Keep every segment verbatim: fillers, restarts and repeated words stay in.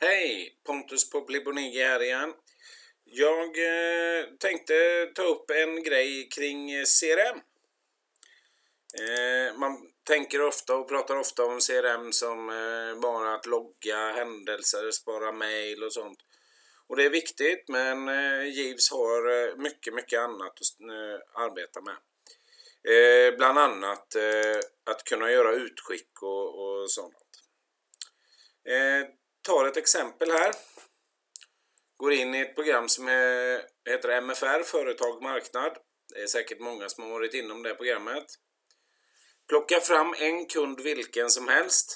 Hej, Pontus Poplibonigi här igen. Jag eh, tänkte ta upp en grej kring C R M. Eh, man tänker ofta och pratar ofta om C R M som eh, bara att logga händelser, spara mail och sånt. Och det är viktigt, men eh, Jeeves har eh, mycket, mycket annat att eh, arbeta med. Eh, bland annat eh, att kunna göra utskick och, och sånt. Eh, tar ett exempel här. Går in i ett program som är, heter M F R, Företag Marknad. Det är säkert många som har varit inom det programmet. Plocka fram en kund vilken som helst.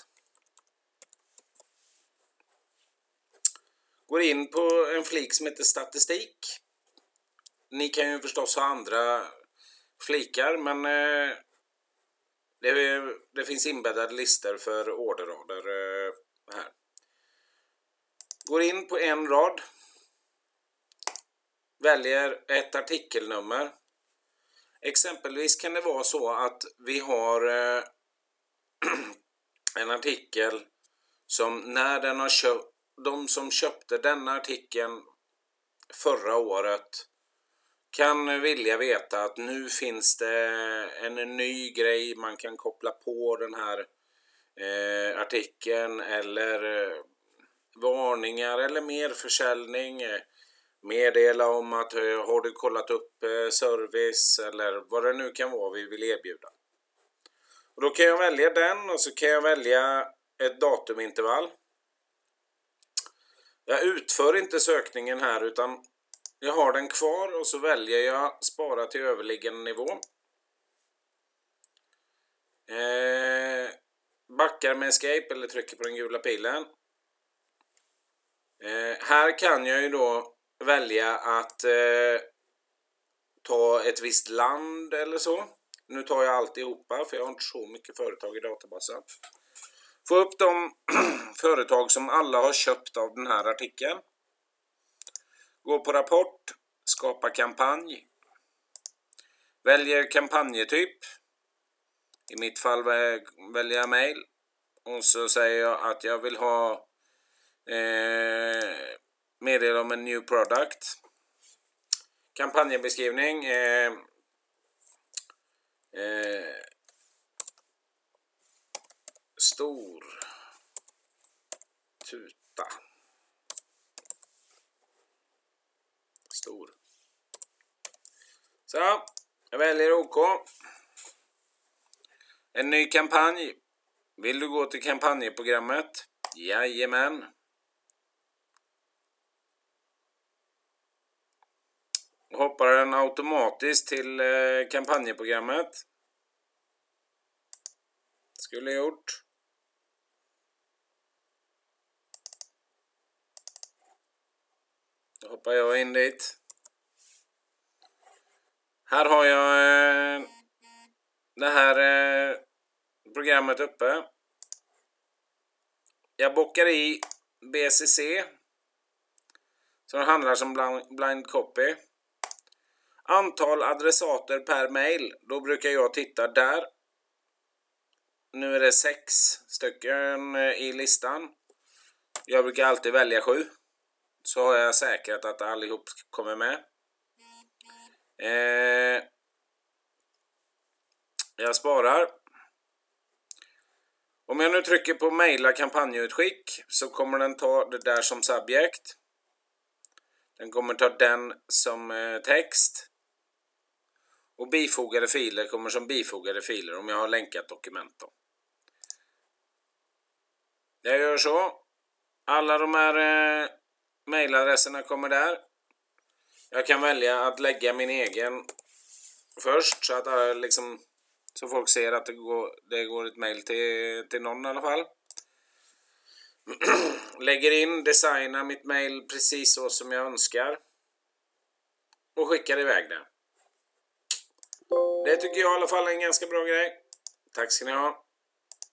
Går in på en flik som heter statistik. Ni kan ju förstås ha andra flikar, men eh, det, det finns inbäddade listor för orderrader eh, här. Går in på en rad. Väljer ett artikelnummer. Exempelvis kan det vara så att vi har eh, en artikel som när den har köpt, de som köpte denna artikeln förra året kan vilja veta att nu finns det en ny grej man kan koppla på den här eh, artikeln, eller eh, varningar eller mer försäljning, eh, meddela om att eh, har du kollat upp eh, service eller vad det nu kan vara vi vill erbjuda. Och då kan jag välja den, och så kan jag välja ett datumintervall. Jag utför inte sökningen här, utan jag har den kvar och så väljer jag spara till överliggande nivå. Eh, backar med escape eller trycker på den gula pilen. Eh, här kan jag ju då välja att eh, ta ett visst land eller så. Nu tar jag alltihopa för jag har inte så mycket företag i databasen. Få upp de företag som alla har köpt av den här artikeln. Gå på rapport, skapa kampanj. Väljer kampanjetyp. I mitt fall väljer jag mail. Och så säger jag att jag vill ha eh, meddela om en new product. Kampanjebeskrivning. Eh, eh, stor tuta. Stor. Så, jag väljer OK. En ny kampanj. Vill du gå till kampanjeprogrammet? Jajamän. Hoppar den automatiskt till eh, kampanjeprogrammet. Skulle jag gjort. Då hoppar jag in dit. Här har jag eh, det här eh, programmet uppe. Jag bockar i B C C. Som handlar som blind, blind copy. Antal adressater per mail. Då brukar jag titta där. Nu är det sex stycken i listan. Jag brukar alltid välja sju. Så har jag säkrat att allihop kommer med. Eh, jag sparar. Om jag nu trycker på maila kampanjutskick så kommer den ta det där som subjekt. Den kommer ta den som eh, text. Och bifogade filer kommer som bifogade filer om jag har länkat dokument då. Jag gör så. Alla de här eh, mailadresserna kommer där. Jag kan välja att lägga min egen först så att äh, liksom, så folk ser att det går, det går ett mail till, till någon i alla fall. Lägger in, designar mitt mail precis så som jag önskar. Och skickar iväg det. Det tycker jag i alla fall är en ganska bra grej. Tack ska ni ha.